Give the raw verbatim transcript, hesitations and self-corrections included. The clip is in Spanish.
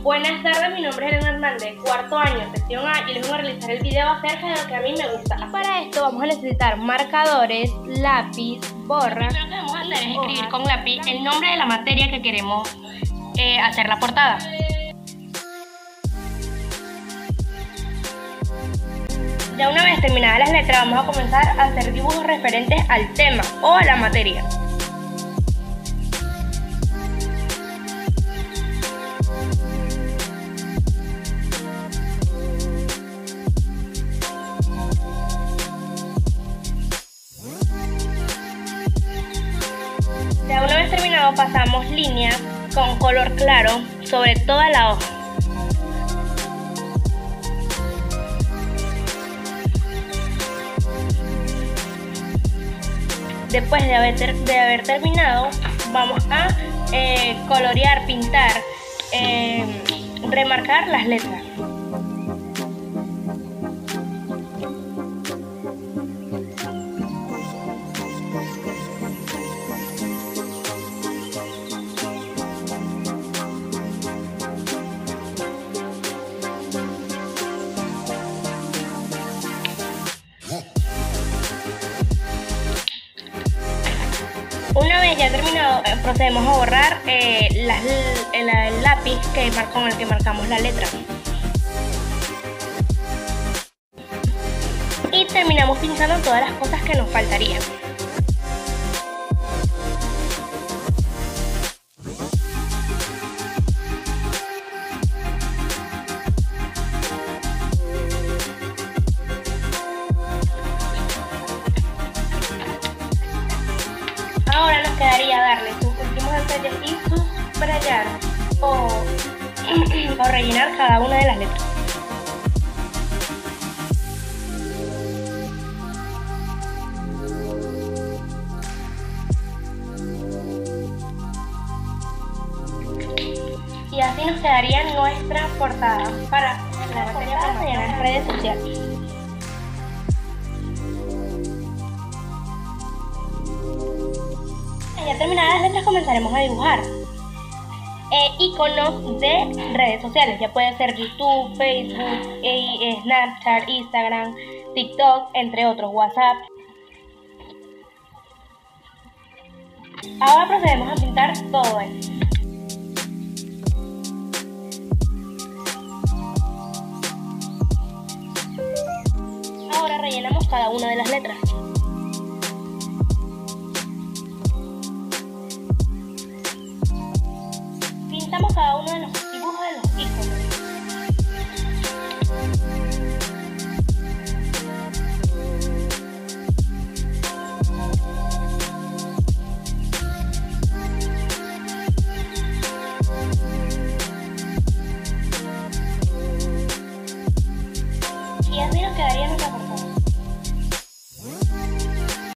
Buenas tardes, mi nombre es Elena Hernández, cuarto año, sección A, y les voy a realizar el video acerca de lo que a mí me gusta. Para esto vamos a necesitar marcadores, lápiz, borra. Lo primero que vamos a hacer es escribir con lápiz el nombre de la materia que queremos eh, hacer la portada. Ya una vez terminadas las letras, vamos a comenzar a hacer dibujos referentes al tema o a la materia. Ya una vez terminado, pasamos líneas con color claro sobre toda la hoja. Después de haber, ter de haber terminado, vamos a eh, colorear, pintar, eh, remarcar las letras. Una vez ya terminado, procedemos a borrar eh, las, el, el lápiz que con el que marcamos la letra. Y terminamos pintando todas las cosas que nos faltarían. Ahora nos quedaría darle sus últimos detalles y subrayar o, o rellenar cada una de las letras. Y así nos quedaría nuestra portada para la materia en las redes sociales. Ya terminadas las letras, comenzaremos a dibujar eh, iconos de redes sociales. Ya puede ser YouTube, Facebook, eh, Snapchat, Instagram, TikTok, entre otros, WhatsApp. Ahora procedemos a pintar todo esto. Ahora rellenamos cada una de las letras.